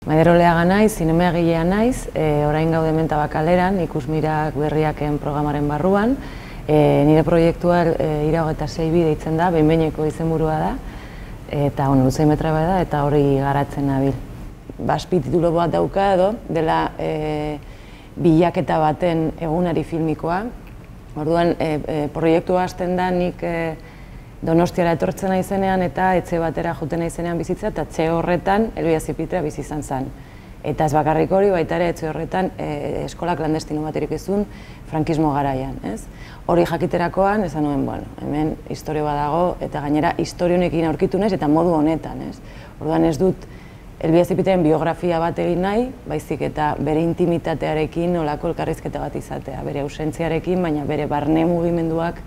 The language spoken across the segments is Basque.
Maider Oleaga naiz, zinemagilea naiz, orain gaude hemen Tabakaleran, Ikusmirak berriaken programaren barruan. Nire proiektua irago6 deitzen da, behin-behineko izenburua da, eta luze metra da, eta hori garatzen nabil. Azpititulu bat dauka edo, dela bilaketa baten egunari filmikoa. Orduan, proiektua hasten da nik Donostiara etortzen naizenean eta etxe batera joten naizenean bizitza, eta etxe horretan Elbia Zipitria bizi izan zen. Eta ez bakarrik hori, baita ere etxe horretan eskola klandestino baterik izun frankismo garaian. Hori jakiterakoan, esan nuen, hemen historio bat dago, eta gainera historio honekin aurkitu naiz eta modu honetan. Orduan ez dut Elbia Zipitriaren biografia bat egin nahi, baizik eta bere intimitatearekin olako elkarrizketa bat izatea, bere ausentziarekin, baina bere barne mugimenduak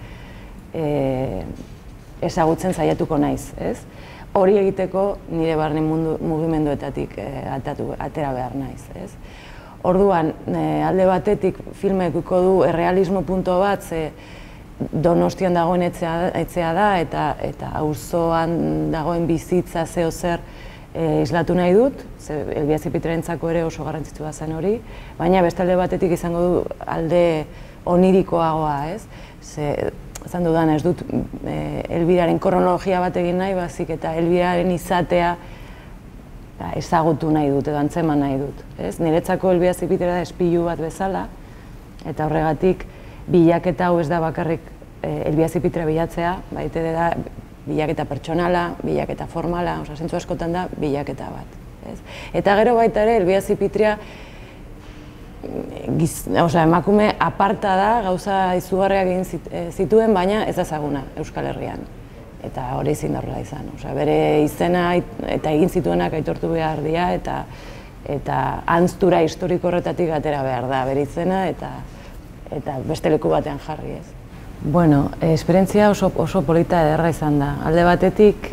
ezagutzen saiatuko naiz. Hori egiteko nire barne mugimenduetatik atera behar naiz. Orduan, alde batetik filmekuko du errealismo punto bat, ze Donostian dagoen etxea da, eta auzoan dagoen bizitza zeo zer islatu nahi dut, Elbia Zipitriarentzako ere oso garrantzitsua zen hori, baina beste alde batetik izango du alde onirikoagoa, esan dudan ez dut Elbiraren kronologia bat egin nahi, bazik eta Elbiraren izatea ezagutu nahi dut edo antzeman nahi dut. Niretzako Elbia Zipitria da espilu bat bezala, eta horregatik bilaketa hau ez da bakarrik Elbia Zipitria bilatzea, baita da bilaketa pertsonala, bilaketa formala, zentzu askotan da bilaketa bat. Eta gero baita ere Elbia Zipitria emakume aparta da, gauza izugarriak egin zituen, baina ez ezaguna Euskal Herrian. Eta hori ezin da horrela izan. Bere izena eta egin zituenak aitortu behar dira, eta antztura historiko horretatik atera behar da bere izena, eta beste leku batean jarri. Bueno, esperientzia oso polita ederra izan da. Alde batetik,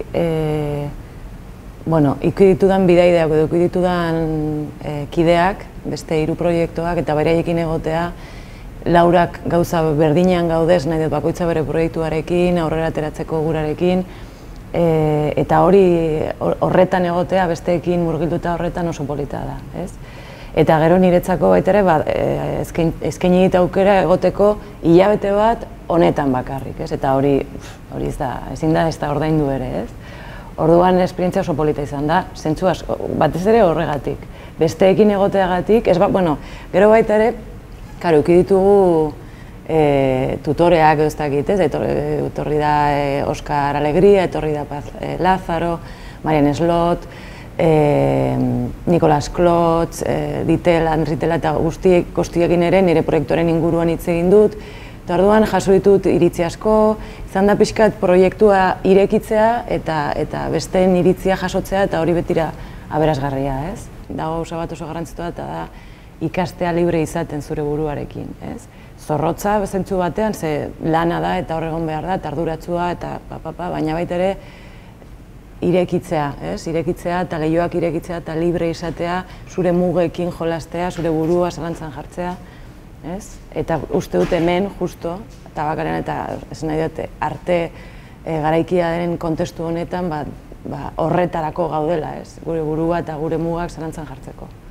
ikusi ditudan bidaideak edo ikusi ditudan kideak, beste 3 proiektuak eta beraiekin egotea, Laurak gauza berdinean gaudez, nahi dut bakoitza bere proiektuarekin, aurrera ateratzeko gurarekin, eta hori horretan egotea, besteekin murgilduta horretan oso polita da. Eta gero niretzako baita ere, eskaini dit aukera egoteko hilabete bat honetan bakarrik, eta hori ezin da ez da ordaindu ere. Orduan esperientzia oso polita izan da, zentzu asko, batez ere horregatik. Besteekin egoteagatik, gero baita ere, uki ditugu tutoreak ez dakit, etorri da Oskar Alegria, etorri da Paz Lázaro, Marian Slot, Nikolas Klotz, Ritela eta guztiekin ere nire proiektuaren inguruan hitz egin dut. Orduan jaso ditut iritzi asko, izan da pixkat proiektua irekitzea eta besteen iritzia jasotzea eta hori betira aberasgarria. Dago gauza bat oso garrantzitsua eta da ikastea libre izaten zure buruarekin. Zorrotza zentzu batean, ze lana da eta hor egon behar da, eta arduratsua eta baina baita ere irekitzea eta lehioak irekitzea eta libre izatea, zure mugekin jolastea, zure burua zalantzan jartzea. Eta uste dut hemen, justo, Tabakaleran eta esan nahi dut arte garaikia den kontestu honetan horretarako gaudela, gure burua eta gure mugak zalantzan jartzeko.